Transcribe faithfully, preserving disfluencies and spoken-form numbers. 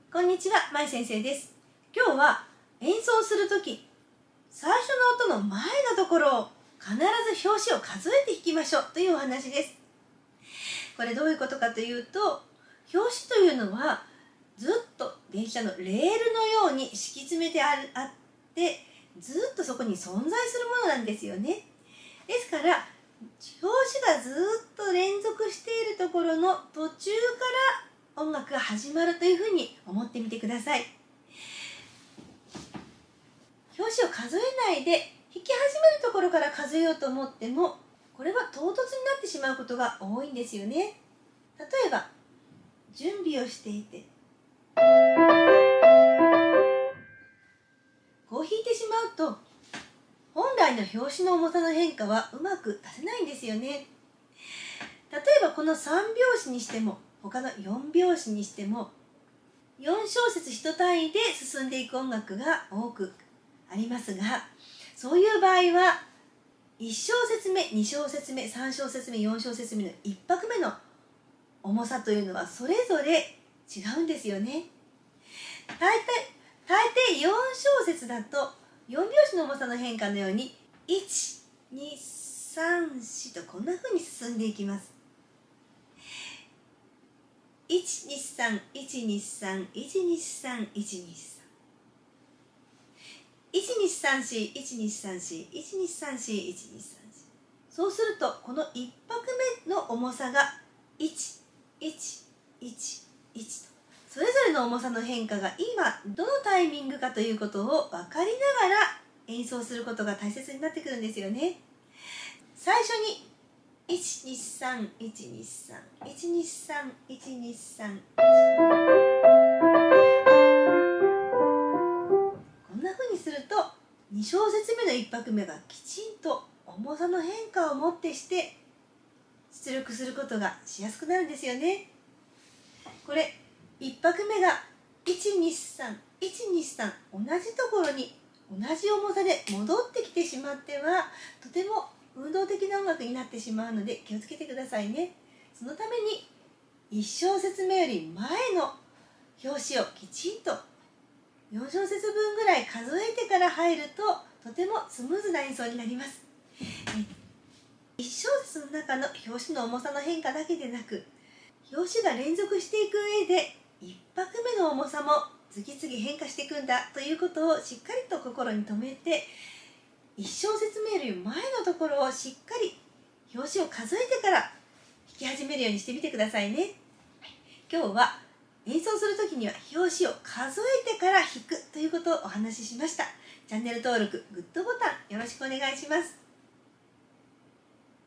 こんにちは、まい先生です。今日は演奏するとき、最初の音の前のところを必ず拍子を数えて弾きましょうというお話です。これどういうことかというと、拍子というのはずっと電車のレールのように敷き詰めてあるあってずっとそこに存在するものなんですよね。ですから拍子がずっと連続しているところの途中から音楽が始まるというふうに思ってみてください。拍子を数えないで弾き始めるところから数えようと思っても、これは唐突になってしまうことが多いんですよね。例えば準備をしていてこう弾いてしまうと、本来の拍子の重さの変化はうまく出せないんですよね。例えばこのさん拍子にしても他のよん拍子にしてもよん小節いち単位で進んでいく音楽が多くありますが、そういう場合はいち小節目、に小節目、さん小節目、よん小節目のいっ拍目の重さというのはそれぞれ違うんですよね。大体大抵よん小節だとよん拍子の重さの変化のようにいち、に、さん、よんとこんな風に進んでいきます。いち、に、さん、いち、に、さん、いち、に、さん、いち、に、さん、いち、に、さん、よん、いち、に、さん、よん、いち、に、さん、よん、いち、に、さん、よん。そうするとこのいっ拍目の重さがいち、いち、いち、いちとそれぞれの重さの変化が今どのタイミングかということを分かりながら演奏することが大切になってくるんですよね。最初にいち、に、さん、いち、に、さん、いち、に、さん、いち、に、さん、こんな風にするとに小節目のいっ拍目がきちんと重さの変化をもってして出力することがしやすくなるんですよね。これいっ拍目がいち、に、さん、いち、に、さん同じところに同じ重さで戻ってきてしまってはとても運動的な音楽になってしまうので気をつけてくださいね。そのためにいち小節目より前の拍子をきちんとよん小節分ぐらい数えてから入るととてもスムーズな演奏になります。いち小節の中の拍子の重さの変化だけでなく、拍子が連続していく上でいっ拍目の重さも次々変化していくんだということをしっかりと心に留めて、いち小節目より前のところをしっかり拍子を数えてから弾き始めるようにしてみてくださいね。今日は演奏する時には拍子を数えてから弾くということをお話ししました。チャンネル登録、グッドボタンよろしくお願いします。